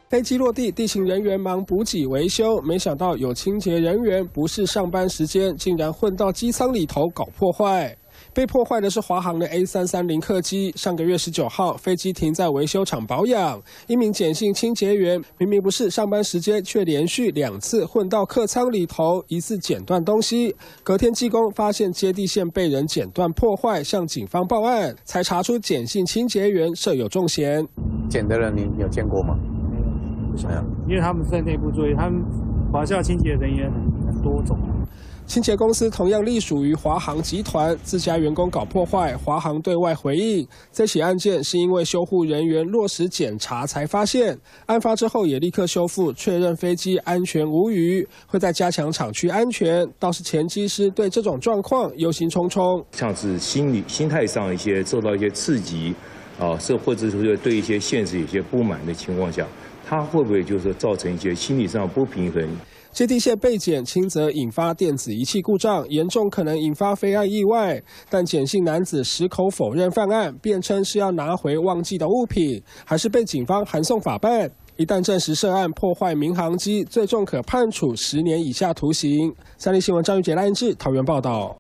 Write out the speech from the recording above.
飞机落地，地勤人员忙补给维修，没想到有清洁人员不是上班时间，竟然混到机舱里头搞破坏。被破坏的是华航的 A330 客机。上个月19号，飞机停在维修厂保养，一名简姓清洁员明明不是上班时间，却连续2次混到客舱里头，疑似剪断东西。隔天技工发现接地线被人剪断破坏，向警方报案，才查出简姓清洁员设有重嫌。 剪的人你有见过吗？ 没有，因为他们在内部作业，他们华夏清洁人员很多种。 清洁公司同样隶属于华航集团，自家员工搞破坏，华航对外回应，这起案件是因为修护人员落实检查才发现，案发之后也立刻修复，确认飞机安全无虞，会再加强厂区安全。倒是前机师对这种状况忧心忡忡， 像是心态上一些受到一些刺激，或者是对一些现实有些不满的情况下，他会不会就是说造成一些心理上不平衡？ 接地线被剪，轻则引发电子仪器故障，严重可能引发飞案意外。但简姓男子矢口否认犯案，辩称是要拿回忘记的物品，还是被警方函送法办。一旦证实涉案破坏民航机，最重可判处10年以下徒刑。三立新闻张玉杰、赖彦智桃园报道。